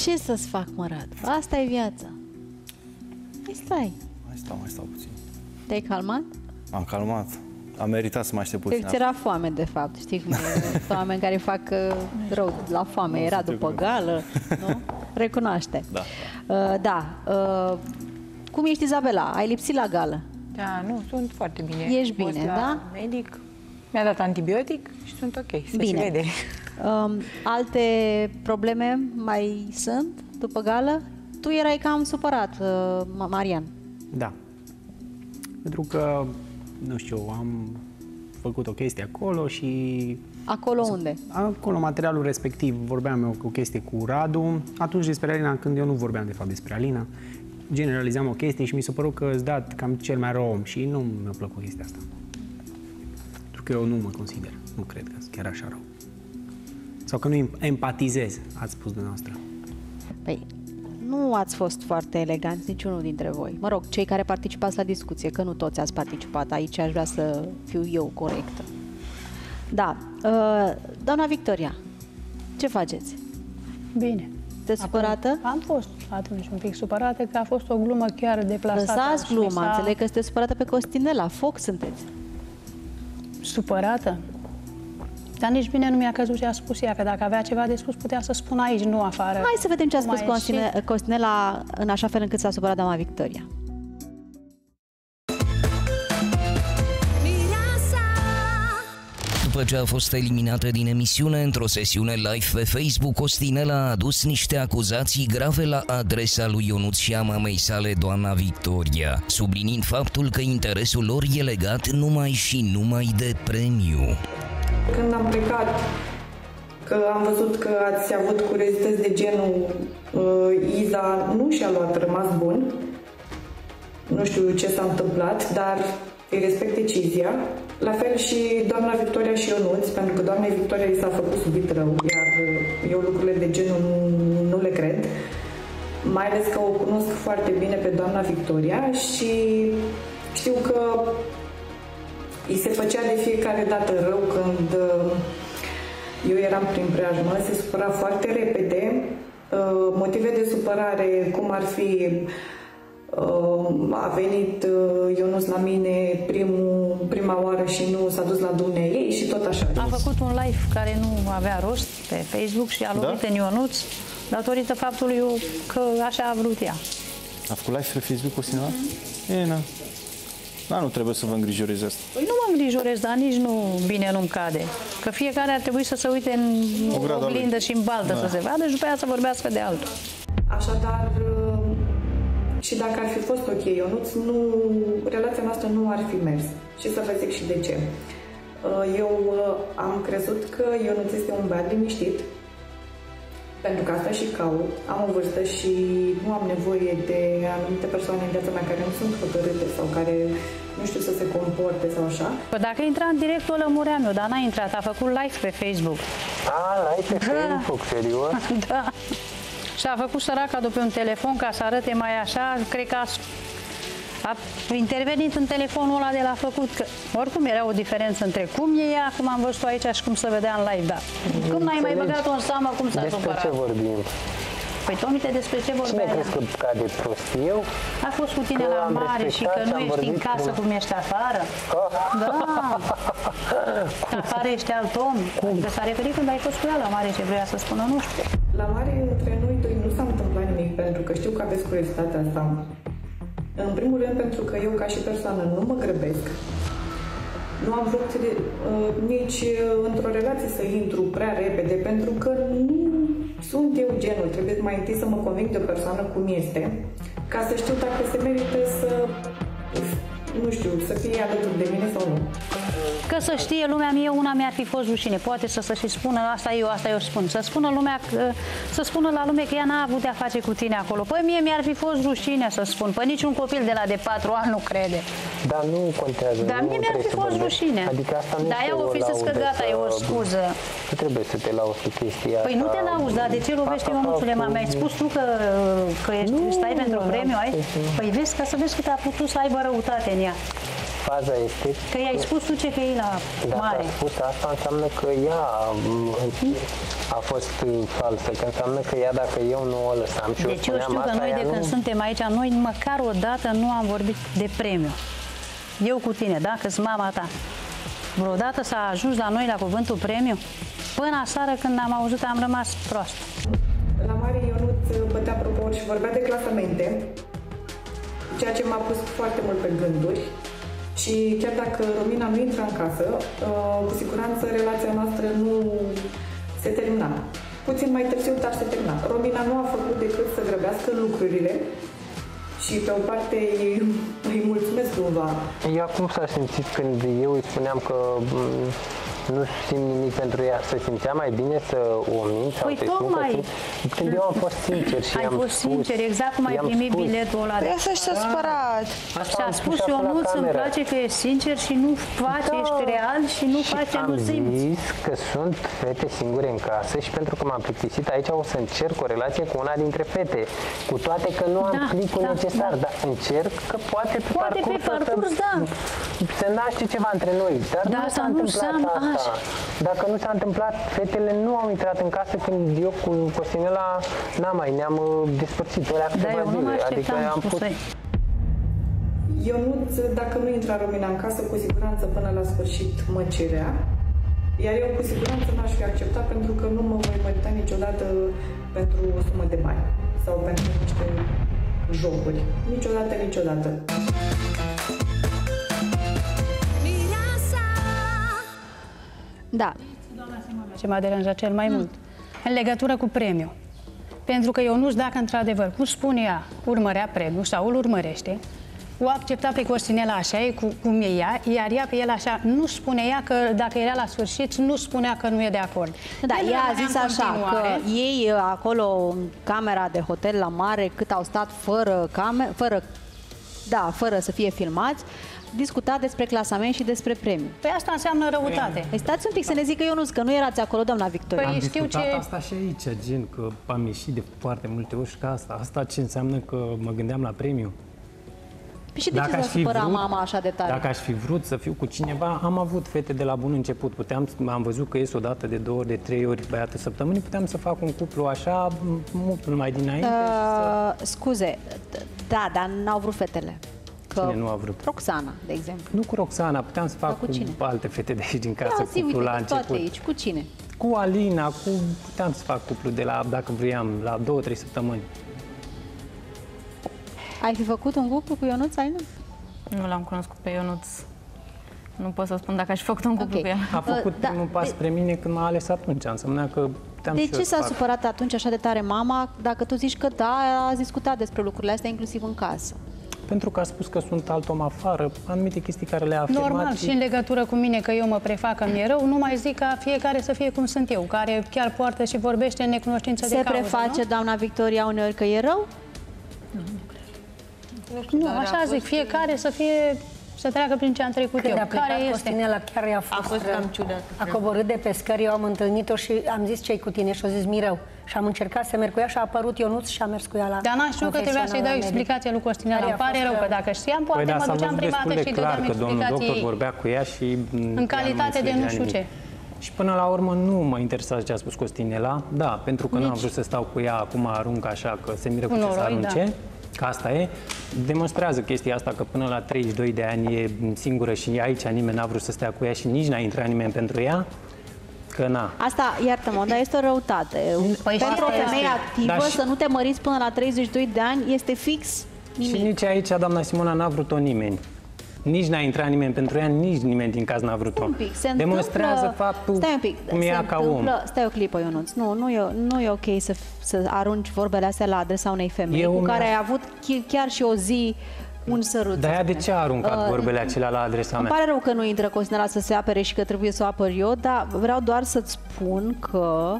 Ce să-ți fac, mă, Radu? Asta e viața. Mai stai. Mai stau puțin. Te-ai calmat? M-am calmat. Am meritat să mă aștept puțin. Ți era foame, de fapt. Știi cum e? Oameni care fac rău la foame. Era după gală, nu? Recunoaște. Da. Da. Cum ești, Izabela? Ai lipsit la gală? Da, nu, sunt foarte bine. Ești bine, da? Medic, mi-a dat antibiotic și sunt ok, bine. Se vede. Alte probleme mai sunt după gală? Tu erai cam supărat, Marian. Da. Pentru că, nu știu, am făcut o chestie acolo și... Acolo unde? Acolo, materialul respectiv, vorbeam eu o chestie cu Radu. Atunci despre Alina, când eu nu vorbeam de fapt despre Alina, generalizam o chestie și mi s-a părut că îți dat cam cel mai rău om și nu mi-a plăcut chestia asta. Pentru că eu nu mă consider, nu cred că chiar așa rău. Sau că nu empatizez, ați spus dumneavoastră. Păi, nu ați fost foarte eleganți niciunul dintre voi. Mă rog, cei care participați la discuție, că nu toți ați participat. Aici aș vrea să fiu eu corectă. Da. Doamna Victoria, ce faceți? Bine. Te supărată? Am fost atunci un pic supărată, că a fost o glumă chiar deplasată. Lăsați gluma, înțeleg că sunteți supărată pe Costinela. Foc sunteți. Supărată? Dar nici bine nu mi-a căzut ce a spus ea, că dacă avea ceva de spus, putea să spună aici, nu afară. Hai să vedem ce a spus Costinela în așa fel încât s-a supărat doamna Victoria. După ce a fost eliminată din emisiune, într-o sesiune live pe Facebook, Costinela a adus niște acuzații grave la adresa lui Ionuț și a mamei sale, doamna Victoria, subliniind faptul că interesul lor e legat numai și numai de premiu. Când am plecat, că am văzut că ați avut curiozități de genul Iza nu și-a luat rămas bun. Nu știu ce s-a întâmplat, dar îi respect decizia. La fel și doamna Victoria și Ionuț, pentru că doamnei Victoria i s-a făcut subit rău, iar eu lucrurile de genul nu le cred. Mai ales că o cunosc foarte bine pe doamna Victoria și știu că îi se făcea de fiecare dată rău când eu eram prin preajmă, se supăra foarte repede. Motive de supărare, cum ar fi a venit Ionuț la mine prima oară și nu s-a dus la dumneei și tot așa. A făcut un live care nu avea rost pe Facebook și a lovit în Ionuț datorită faptului că așa a vrut ea. A făcut live pe Facebook, Costinela? Da, nu trebuie să vă îngrijoreze asta. Păi nu mă îngrijorez, dar nici nu bine nu-mi cade. Că fiecare ar trebui să se uite în oglindă și în baltă să se vadă și după aia să vorbească de altul. Așadar, și dacă ar fi fost ok, Ionuț, relația noastră nu ar fi mers. Și să vă zic și de ce. Eu am crezut că Ionuț este un băiat liniștit, pentru că asta și caut. Am o vârstă și nu am nevoie de anumite persoane în viața mea care nu sunt hotărâte sau care nu știu să se comporte sau așa. Păi dacă intra în direct, o lămuream eu, dar n-a intrat, a făcut live pe Facebook. Live pe Facebook, serios? Da. Și a făcut săraca după un telefon ca să arate mai așa, cred că a intervenit în telefonul ăla de la făcut, că oricum era o diferență între cum e ea, cum am văzut aici și cum se vedea în live, da. Cum n-ai mai băgat-o în seamă, cum s-a supărat? Despre ce vorbim? Păi, Tomite, despre ce vorbea? Cine crezi că cade prost? Eu? A fost cu tine la mare și că nu ești în casă cum ești afară? Da. Că afară ești alt om. Adică s-a referit când ai fost cu ea la mare, ce vrea să spună, nu știu. La mare, între noi doi nu s-a întâmplat nimic, pentru că știu că aveți curiozitatea asta. În primul rând, pentru că eu, ca și persoană, nu mă grăbesc. Nu am vrut nici într-o relație să intru prea repede, pentru că nu sunt eu genul. Trebuie mai întâi să mă convinc de o persoană cum este, ca să știu dacă se merită să, nu știu, să fie alături de mine sau nu. Că să știe lumea, mie una mi-ar fi fost rușine. Poate să și spună, asta eu spun. Să spună lumea, să spună la lume că ea n-a avut de-a face cu tine acolo. Păi mie mi-ar fi fost rușine să spun. Păi niciun copil de la de 4 ani nu crede. Dar nu contează. Dar mie mi-ar fi fost rușine. Adică asta nu. Dar ea o fi zis că gata, e o scuză. Nu trebuie să te lauzi cu chestia asta. Păi nu te lauzi, dar de ce lovește Ionuțule, mama? Mi-ai spus tu că stai pentru premiu aici? Păi vezi, ca să vezi cât a putut să aibă răutate în ea. faza este... Că i-ai spus tu ce că e la mare. Dacă a spus asta, înseamnă că ea a fost falsă, că înseamnă că ea, dacă eu nu o lăsam și deci o eu spuneam știu că asta, noi de când suntem aici, noi măcar o dată nu am vorbit de premiu. Eu cu tine, da? Că-s mama ta. Vreodată s-a ajuns la noi la cuvântul premiu? Până aseară când am auzit am rămas prost. La mare Ionuț bătea proporții și vorbea de clasamente, ceea ce m-a pus foarte mult pe gânduri. Și chiar dacă Romina nu intra în casă, cu siguranță relația noastră nu se termina. Puțin mai târziu, dar se termina. Romina nu a făcut decât să grăbească lucrurile și pe o parte îi mulțumesc cumva. Ea cum s-a simțit când eu îi spuneam că nu simt nimic pentru ea? Se simțea mai bine să o mint sau să-i spun că simt? Când eu am fost sincer și ai fost sincer, exact cum ai primit biletul ăla. Păi asta și s-a supărat. Și a spus Ionuț, îmi place că e sincer și nu face, ești real și nu face, nu simți. Am zis că sunt fete singure în casă și pentru că m-am plictisit aici o să încerc o relație cu una dintre fete. Cu toate că nu am plicul necesar, dar încerc că poate pe parcurs se naște ceva între noi. Dar nu s-a întâmplat asta. Dacă nu s-a întâmplat, fetele nu au intrat în casă când eu cu Costinela ne-am despărțit alea câteva zile. Adică am pus... Ionuț, dacă nu intra Romina în casă, cu siguranță până la sfârșit mă cerea. Iar eu cu siguranță n-aș fi acceptat pentru că nu mă voi mărita niciodată pentru o sumă de bani sau pentru niște jocuri. Niciodată, niciodată. Da. Ce m-a deranjat cel mai mult. În legătură cu premiul. Pentru că eu nu știu dacă într-adevăr, cum spune ea, urmărea premiul sau îl urmărește, o accepta pe Costinela așa, cum e ea, iar ea pe el așa, nu spune ea că dacă era la sfârșit, nu spunea că nu e de acord. Da, ea a zis așa, că ei acolo în camera de hotel la mare, cât au stat fără să fie filmați, discuta despre clasament și despre premiu. Păi asta înseamnă răutate. Păi stați un pic să ne zică Ionuț, că nu erați acolo, doamna Victoria. Păi am discutat asta și aici, gen că am ieșit de foarte multe ori și ca asta. Asta ce înseamnă că mă gândeam la premiu? Păi și de ce s-a supărat mama așa de tare? Dacă aș fi vrut să fiu cu cineva, am avut fete de la bun început. Am văzut că ies o dată, de 2 ori, de 3 ori băiată săptămânii, puteam să fac un cuplu așa, mult mai dinainte. Scuze, da, dar n-au vrut fetele. Cine nu a vrut? Roxana, de exemplu. Nu cu Roxana, puteam să fac cu alte fete de aici din casă, cuplu la început. Toate aici, cu cine? Cu Alina, puteam să fac cuplu de la, dacă vroiam, la 2-3 săptămâni. Ai fi făcut un cuplu cu Ionuț, Alina? Nu l-am cunoscut pe Ionuț. Nu pot să spun dacă aș fi făcut un cuplu cu el. A făcut primul pas spre mine când m-a ales atunci. Însemna că puteam de ce s-a supărat atunci așa de tare mama, dacă tu zici că da, ați discutat despre lucrurile astea, inclusiv în casă? Pentru că a spus că sunt alt om afară, anumite chestii care le-a afirmat. Normal, și în legătură cu mine, că eu mă prefac că mi-e rău, nu mai zic ca fiecare să fie cum sunt eu, care chiar poartă și vorbește în necunoștință de cauză, preface, nu? Doamna Victoria, uneori că e rău? Nu, așa zic, fiecare să treacă prin ce am trecut eu. Care este? Costinela chiar a fost cam ciudat. A coborât de pe scări, eu am întâlnit-o și am zis ce-i cu tine și o zis mi-rău. Și am încercat să merg cu ea și a apărut Ionuț și a mers cu ea la Dar n-am știut că trebuia să-i dau explicație lui Costinela. Îmi pare rău că dacă știam, poate mă duceam prima dată și dădeam explicații. Domnul doctor vorbea cu ea și în calitate de nu știu ce. Și până la urmă nu mă interesează ce a spus Costinela. Da, pentru că nu am vrut să stau cu ea, acum arunc așa, că se miră cu ce să arunce. Că asta e, demonstrează chestia asta că până la 32 de ani e singură și aici nimeni n-a vrut să stea cu ea și nici n-a intrat nimeni pentru ea, că na. Asta, iartă-mă, dar este o răutate. Păi pentru o femeie activă să nu te măriți până la 32 de ani este fix nimic. Și nici aici, doamna Simona, n-a vrut-o nimeni. Nici n-a intrat nimeni pentru ea, nici nimeni din caz n-a vrut-o. Demonstrează faptul cum e ea ca om. Stai o clipă, Ionuț. Nu e ok să arunci vorbele astea la adresa unei femei cu care ai avut chiar și o zi un sărut. Dar ea de ce a aruncat vorbele acelea la adresa mea? Îmi pare rău că nu intră Costinela să se apere și că trebuie să o apăr eu, dar vreau doar să-ți spun că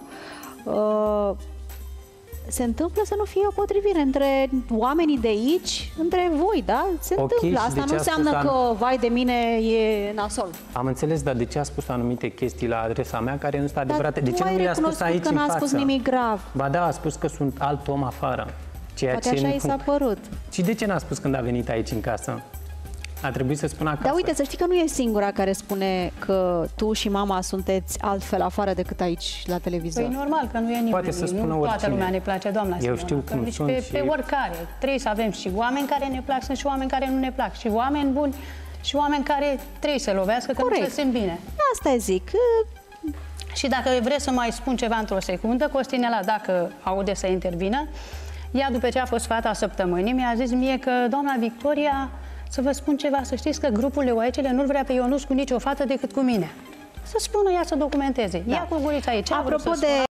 se întâmplă să nu fie o potrivire între oamenii de aici, între voi, da? Se întâmplă. Asta nu înseamnă că, vai de mine, e nasol. Am înțeles, dar de ce a spus anumite chestii la adresa mea care nu sunt adevărate? De ce nu le-a spus aici în față? Că n-a spus nimic grav. Ba da, a spus că sunt alt om afară. Poate așa i s-a părut. Și de ce n-a spus când a venit aici în casă? A trebuit să spun acasă. Dar uite, să știi că nu e singura care spune că tu și mama sunteți altfel afară decât aici la televizor. Păi normal că nu e nimeni. Poate să spună nu oricine. toată lumea ne place, doamna Eu Simona, știu cum nici sunt pe oricare. Trebuie să avem și oameni care ne plac, sunt și oameni care nu ne plac. Și oameni buni și oameni care trebuie să lovească, că nu se simt bine. Asta zic. Și dacă vreți să mai spun ceva într-o secundă, Costinela, dacă aude să intervină, ea, după ce a fost fata săptămânii, mi-a zis mie că, doamna Victoria, să vă spun ceva, să știți că grupul Leoaicele nu vrea pe Ionuț cu nicio fată decât cu mine. Să spună ea, să documenteze. Ia cu gurița aici. Apropo de